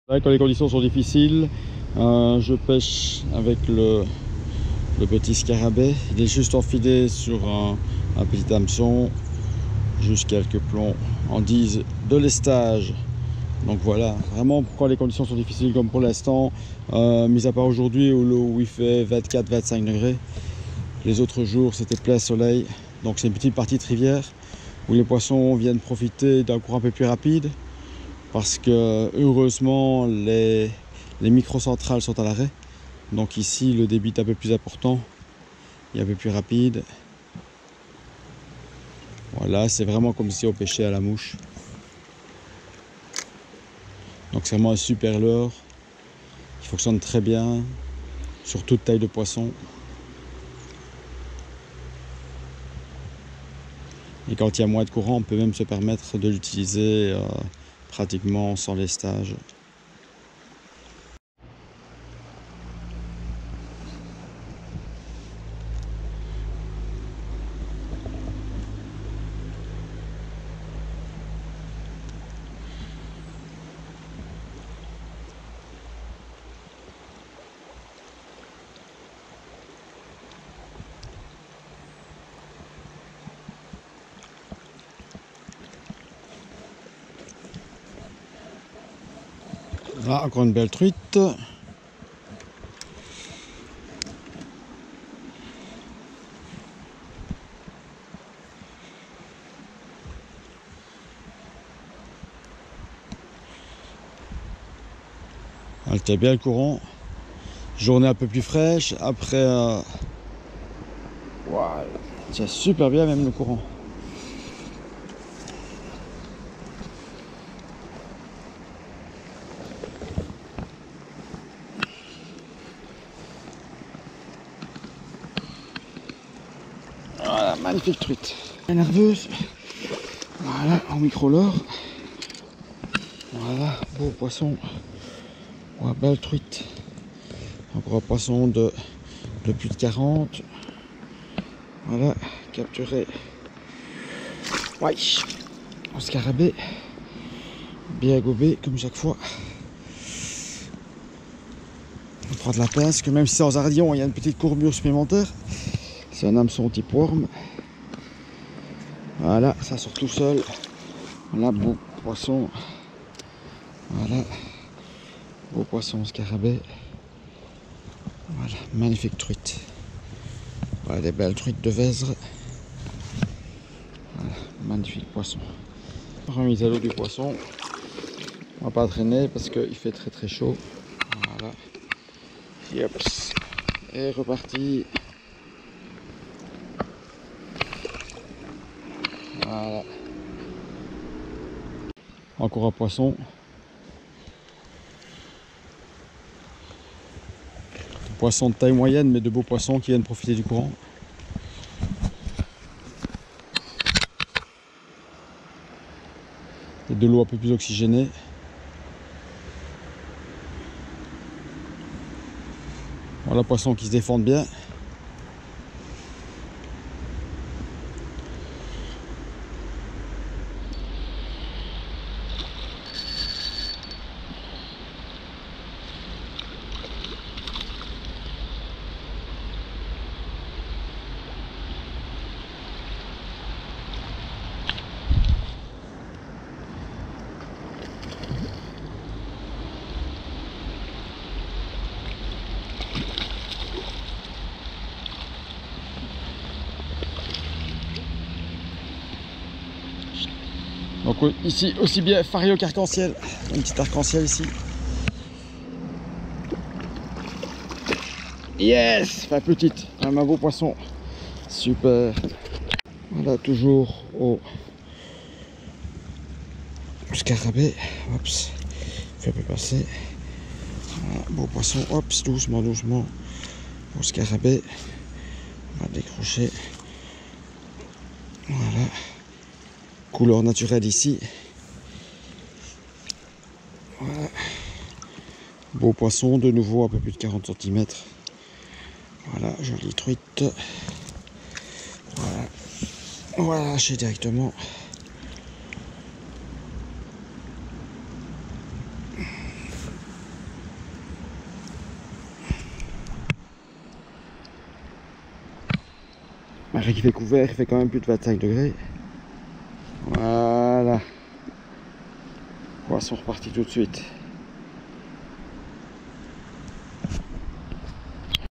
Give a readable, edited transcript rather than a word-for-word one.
Là, quand les conditions sont difficiles, je pêche avec le petit scarabée. Il est juste enfilé sur un petit hameçon, juste quelques plombs en guise de lestage. Donc voilà, vraiment quand les conditions sont difficiles comme pour l'instant, mis à part aujourd'hui où il fait 24-25 degrés, les autres jours c'était plein soleil. Donc c'est une petite partie de rivière où les poissons viennent profiter d'un courant un peu plus rapide parce que heureusement les microcentrales sont à l'arrêt. Donc ici le débit est un peu plus important, il est un peu plus rapide. Voilà, c'est vraiment comme si on pêchait à la mouche. Donc c'est vraiment un super leurre. Il fonctionne très bien sur toute taille de poisson. Et quand il y a moins de courant, on peut même se permettre de l'utiliser pratiquement sans lestage. Là, encore une belle truite. Elle tient bien le courant. Journée un peu plus fraîche. Après, wow, c'est super bien même le courant. Voilà, magnifique truite. Elle est nerveuse. Voilà, en micro-leurre. Voilà, beau poisson. Ouais, belle truite. Encore un poisson de plus de 40. Voilà, capturé. Ouais, en scarabée. Bien gobé, comme chaque fois. On prend de la pince, que même si c'est en ardillon, il y a une petite courbure supplémentaire. C'est un hameçon type worm. Voilà, ça sort tout seul. Voilà, beau poisson. Voilà, beau poisson scarabée. Voilà, magnifique truite. Voilà, des belles truites de Vézre. Voilà, magnifique poisson. Remise à l'eau du poisson. On va pas traîner parce qu'il fait très très chaud. Voilà. Yep. Et reparti. Voilà. Encore un poisson. Poisson de taille moyenne, mais de beaux poissons qui viennent profiter du courant. Et de l'eau un peu plus oxygénée. Voilà, poissons qui se défendent bien. Donc ici aussi bien Fario qu'arc-en-ciel. Un petit arc-en-ciel ici. Yes, enfin petite, un beau poisson. Super. Voilà, toujours au scarabée. Oups, fait peu passer. Voilà, beau poisson. Oups, doucement, doucement. Au scarabée. On va décrocher. Voilà. Couleur naturelle ici. Voilà. Beau poisson, de nouveau un peu plus de 40 cm. Voilà, jolie truite. Voilà. On va lâcher directement. Malgré qu'il fait couvert, il fait quand même plus de 25 degrés. Voilà. Poisson reparti tout de suite.